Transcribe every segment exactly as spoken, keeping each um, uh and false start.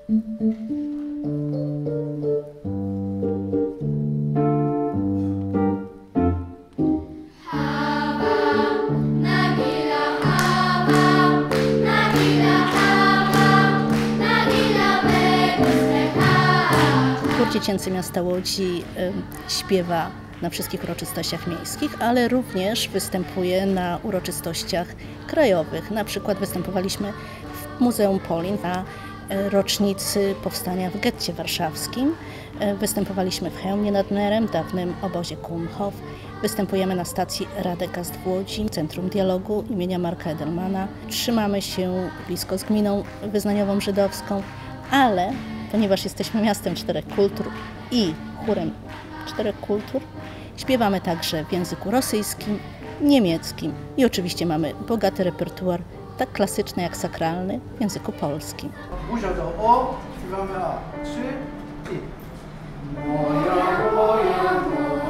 Chór Dziecięcy Miasta Łodzi y, śpiewa na wszystkich uroczystościach miejskich, ale również występuje na uroczystościach krajowych. Na przykład występowaliśmy w Muzeum Polin na rocznicy powstania w getcie warszawskim. Występowaliśmy w Chełmie nad Nerem, dawnym obozie Kumhof. Występujemy na stacji Radegast w Łodzi, Centrum Dialogu imienia Marka Edelmana. Trzymamy się blisko z gminą wyznaniową żydowską, ale ponieważ jesteśmy miastem czterech kultur i chórem czterech kultur, śpiewamy także w języku rosyjskim, niemieckim i oczywiście mamy bogaty repertuar, tak klasyczny jak sakralny, w języku polskim. Buzia do O, śpiewamy A. Trzy i... Moja, moja,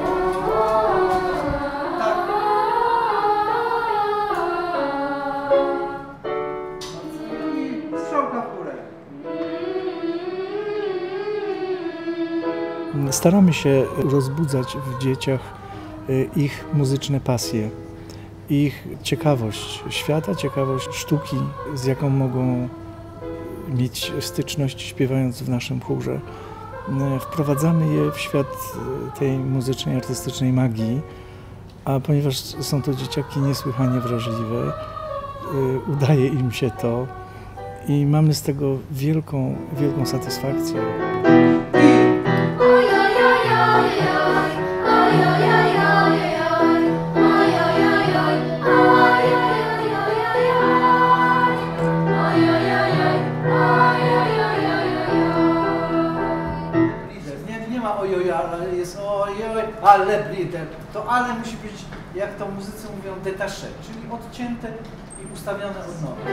tak. I strzałka w górę. Staramy się rozbudzać w dzieciach ich muzyczne pasje, ich ciekawość świata, ciekawość sztuki, z jaką mogą mieć styczność śpiewając w naszym chórze. Wprowadzamy je w świat tej muzycznej, artystycznej magii, a ponieważ są to dzieciaki niesłychanie wrażliwe, udaje im się to i mamy z tego wielką, wielką satysfakcję. Nie, nie ma ojoj, ale jest ojoj, ale blider. To ale musi być, jak to muzycy mówią, detaché, czyli odcięte i ustawione od nowa.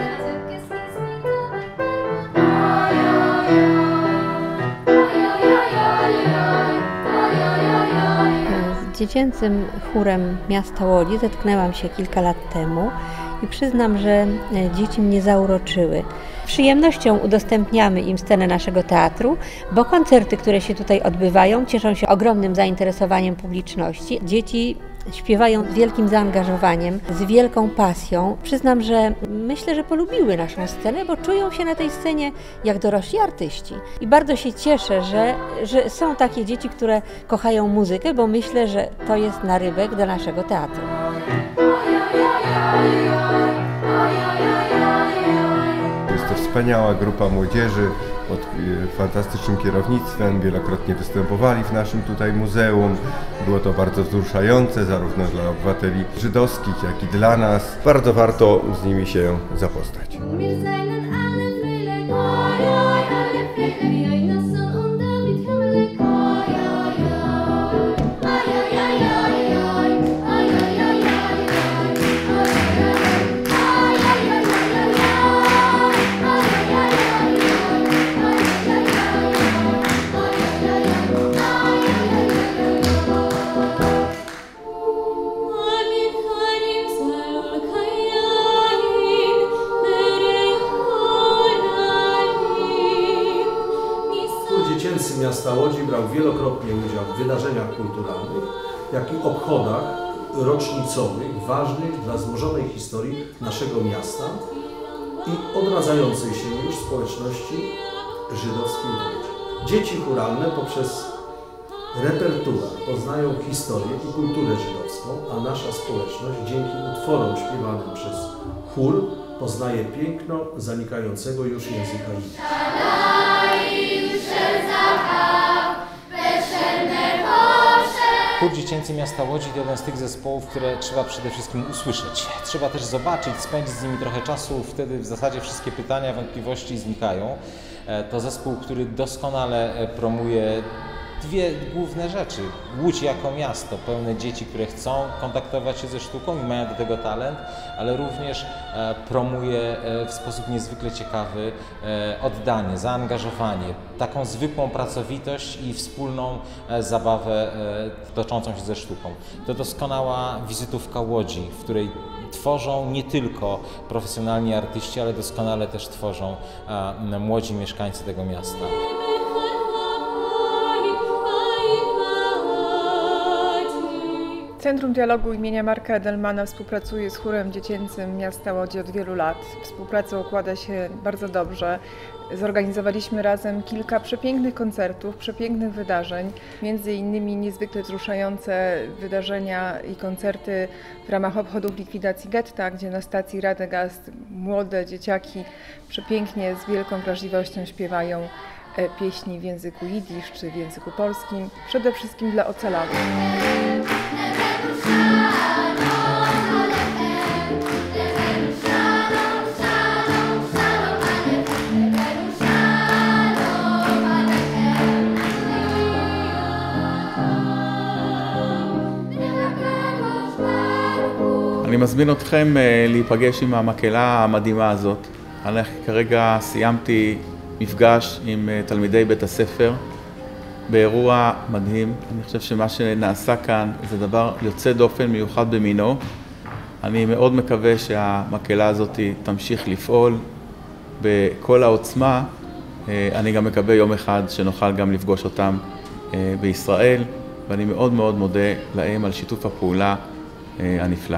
Z dziecięcym chórem miasta Łodzi zetknęłam się kilka lat temu i przyznam, że dzieci mnie zauroczyły. Z przyjemnością udostępniamy im scenę naszego teatru, bo koncerty, które się tutaj odbywają, cieszą się ogromnym zainteresowaniem publiczności. Dzieci śpiewają z wielkim zaangażowaniem, z wielką pasją. Przyznam, że myślę, że polubiły naszą scenę, bo czują się na tej scenie jak dorośli artyści. I bardzo się cieszę, że, że są takie dzieci, które kochają muzykę, bo myślę, że to jest narybek do naszego teatru. Jest to wspaniała grupa młodzieży pod fantastycznym kierownictwem. Wielokrotnie występowali w naszym tutaj muzeum. Było to bardzo wzruszające zarówno dla obywateli żydowskich, jak i dla nas. Bardzo warto z nimi się zapoznać. Dziecięcy Miasta Łodzi brał wielokrotnie udział w wydarzeniach kulturalnych, jak i obchodach rocznicowych, ważnych dla złożonej historii naszego miasta i odradzającej się już społeczności żydowskiej w Łodzi. Dzieci chóralne poprzez repertuar poznają historię i kulturę żydowską, a nasza społeczność dzięki utworom śpiewanym przez chór poznaje piękno zanikającego już języka jidysz. Chór Dziecięcy Miasta Łodzi to jeden z tych zespołów, które trzeba przede wszystkim usłyszeć. Trzeba też zobaczyć, spędzić z nimi trochę czasu, wtedy w zasadzie wszystkie pytania, wątpliwości znikają. To zespół, który doskonale promuje dwie główne rzeczy. Łódź jako miasto, pełne dzieci, które chcą kontaktować się ze sztuką i mają do tego talent, ale również promuje w sposób niezwykle ciekawy oddanie, zaangażowanie, taką zwykłą pracowitość i wspólną zabawę toczącą się ze sztuką. To doskonała wizytówka Łodzi, w której tworzą nie tylko profesjonalni artyści, ale doskonale też tworzą młodzi mieszkańcy tego miasta. Centrum Dialogu imienia Marka Edelmana współpracuje z chórem dziecięcym miasta Łodzi od wielu lat. Współpraca układa się bardzo dobrze. Zorganizowaliśmy razem kilka przepięknych koncertów, przepięknych wydarzeń, między innymi niezwykle wzruszające wydarzenia i koncerty w ramach obchodów likwidacji getta, gdzie na stacji Radegast młode dzieciaki przepięknie, z wielką wrażliwością śpiewają pieśni w języku jidysz czy w języku polskim, przede wszystkim dla ocalałych. אני מזמין אתכם להיפגש עם המקהלה המדהימה הזאת. אני כרגע סיימתי מפגש עם תלמידי בית הספר באירוע מדהים. אני חושב שמה שנעשה כאן זה דבר יוצא דופן מיוחד במינו. אני מאוד מקווה שהמקהלה הזאת תמשיך לפעול בכל העוצמה. אני גם מקווה יום אחד שנוכל גם לפגוש אותם בישראל, ואני מאוד מאוד מודה להם על שיתוף הפעולה הנפלא.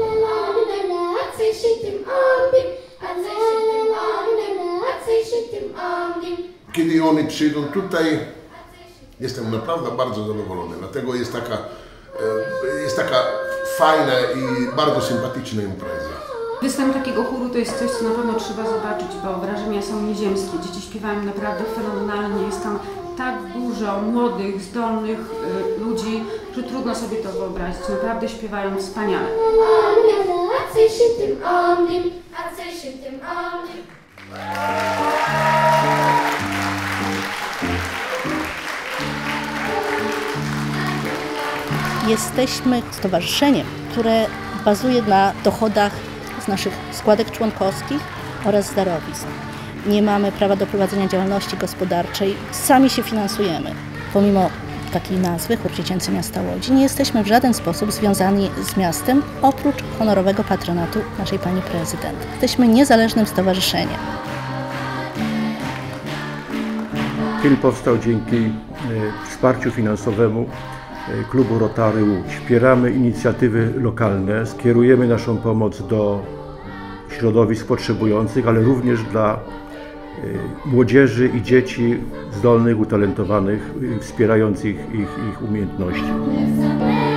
Kiedy oni przyjdą tutaj, jestem naprawdę bardzo zadowolony, dlatego jest taka, jest taka fajna i bardzo sympatyczna impreza. Występ takiego chóru to jest coś, co na pewno trzeba zobaczyć, bo wrażenia są nieziemskie. Dzieci śpiewają naprawdę fenomenalnie, jest tam tak dużo młodych, zdolnych y, ludzi, że trudno sobie to wyobrazić. Naprawdę śpiewają wspaniale. Jesteśmy stowarzyszeniem, które bazuje na dochodach z naszych składek członkowskich oraz z darowizn. Nie mamy prawa do prowadzenia działalności gospodarczej, sami się finansujemy. Pomimo takiej nazwy, Chór Dziecięcy Miasta Łodzi, nie jesteśmy w żaden sposób związani z miastem, oprócz honorowego patronatu naszej pani prezydent. Jesteśmy niezależnym stowarzyszeniem. Film powstał dzięki wsparciu finansowemu Klubu Rotary Łódź. Wspieramy inicjatywy lokalne, skierujemy naszą pomoc do środowisk potrzebujących, ale również dla młodzieży i dzieci zdolnych, utalentowanych, wspierających ich, ich umiejętności.